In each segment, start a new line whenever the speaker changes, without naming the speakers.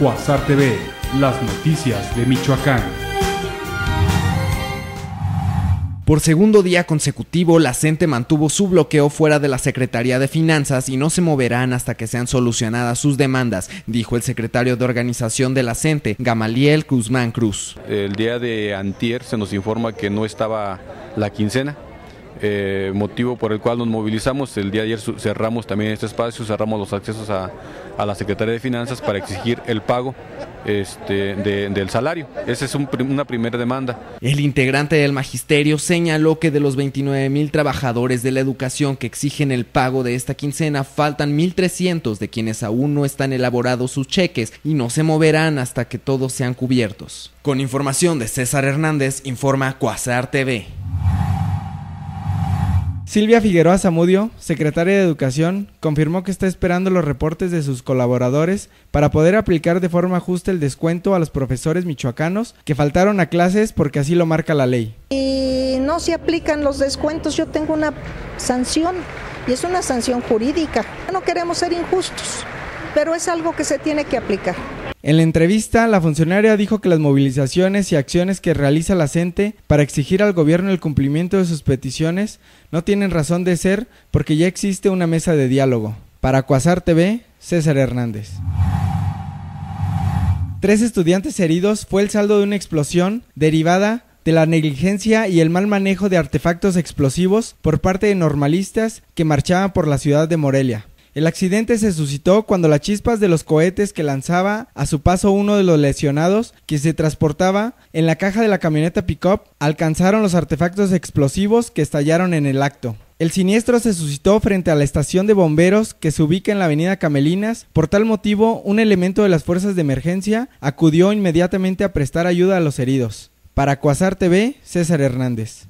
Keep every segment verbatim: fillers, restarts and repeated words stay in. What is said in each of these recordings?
Cuasar T V, las noticias de Michoacán.
Por segundo día consecutivo, la CENTE mantuvo su bloqueo fuera de la Secretaría de Finanzas y no se moverán hasta que sean solucionadas sus demandas, dijo el secretario de organización de la CENTE, Gamaliel Guzmán Cruz.
El día de antier se nos informa que no estaba la quincena, eh, motivo por el cual nos movilizamos. El día de ayer cerramos también este espacio, cerramos los accesos a, a la Secretaría de Finanzas para exigir el pago Este, de, del salario. Esa es un, una primera demanda.
El integrante del magisterio señaló que de los veintinueve mil trabajadores de la educación que exigen el pago de esta quincena, faltan mil trescientos de quienes aún no están elaborados sus cheques y no se moverán hasta que todos sean cubiertos. Con información de César Hernández, informa Cuasar T V.
Silvia Figueroa Zamudio, secretaria de Educación, confirmó que está esperando los reportes de sus colaboradores para poder aplicar de forma justa el descuento a los profesores michoacanos que faltaron a clases porque así lo marca la ley.
Y no se aplican los descuentos, yo tengo una sanción y es una sanción jurídica. No queremos ser injustos, pero es algo que se tiene que aplicar.
En la entrevista, la funcionaria dijo que las movilizaciones y acciones que realiza la CENTE para exigir al gobierno el cumplimiento de sus peticiones no tienen razón de ser porque ya existe una mesa de diálogo. Para Cuasar T V, César Hernández. Tres estudiantes heridos fue el saldo de una explosión derivada de la negligencia y el mal manejo de artefactos explosivos por parte de normalistas que marchaban por la ciudad de Morelia. El accidente se suscitó cuando las chispas de los cohetes que lanzaba a su paso uno de los lesionados, que se transportaba en la caja de la camioneta pick-up, alcanzaron los artefactos explosivos que estallaron en el acto. El siniestro se suscitó frente a la estación de bomberos que se ubica en la avenida Camelinas. Por tal motivo, un elemento de las fuerzas de emergencia acudió inmediatamente a prestar ayuda a los heridos. Para Cuasar T V, César Hernández.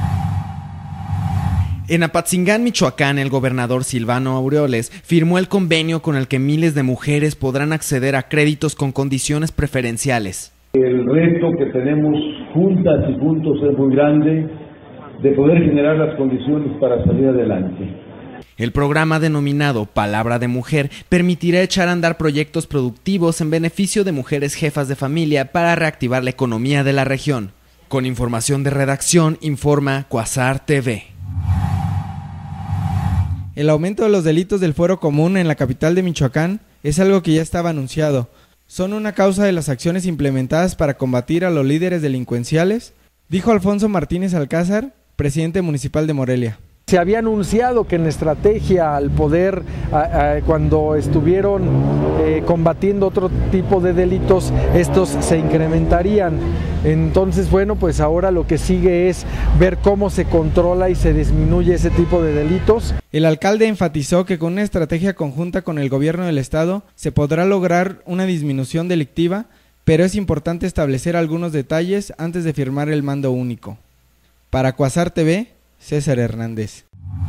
En Apatzingán, Michoacán, el gobernador Silvano Aureoles firmó el convenio con el que miles de mujeres podrán acceder a créditos con condiciones preferenciales.
El reto que tenemos juntas y juntos es muy grande de poder generar las condiciones para salir adelante.
El programa denominado Palabra de Mujer permitirá echar a andar proyectos productivos en beneficio de mujeres jefas de familia para reactivar la economía de la región. Con información de redacción, informa Cuasar T V.
El aumento de los delitos del fuero común en la capital de Michoacán es algo que ya estaba anunciado. Son una causa de las acciones implementadas para combatir a los líderes delincuenciales, dijo Alfonso Martínez Alcázar, presidente municipal de Morelia.
Se había anunciado que en la estrategia al poder, a, a, cuando estuvieron eh, combatiendo otro tipo de delitos, estos se incrementarían. Entonces, bueno, pues ahora lo que sigue es ver cómo se controla y se disminuye ese tipo de delitos.
El alcalde enfatizó que con una estrategia conjunta con el gobierno del estado se podrá lograr una disminución delictiva, pero es importante establecer algunos detalles antes de firmar el mando único. Para Cuasar T V, César Hernández.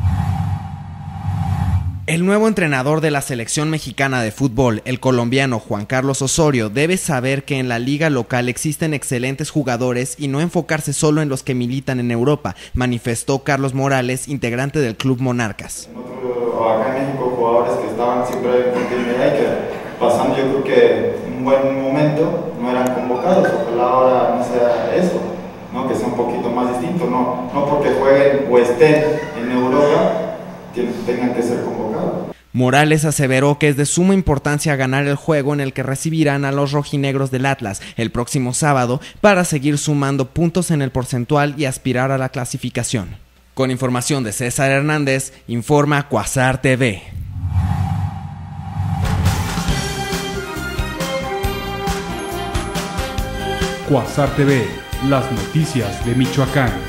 El nuevo entrenador de la selección mexicana de fútbol, el colombiano Juan Carlos Osorio, debe saber que en la liga local existen excelentes jugadores y no enfocarse solo en los que militan en Europa, manifestó Carlos Morales, integrante del Club Monarcas.
Acá en México, jugadores que estaban siempre en continuidad y que pasando yo creo que un buen momento no eran convocados. Ojalá ahora no sea eso, ¿no? Que sea un poquito más distinto, no, no porque jueguen o estén en Europa tengan que ser convocados.
Morales aseveró que es de suma importancia ganar el juego en el que recibirán a los rojinegros del Atlas el próximo sábado para seguir sumando puntos en el porcentual y aspirar a la clasificación. Con información de César Hernández, informa Cuasar T V.
Cuasar T V, las noticias de Michoacán.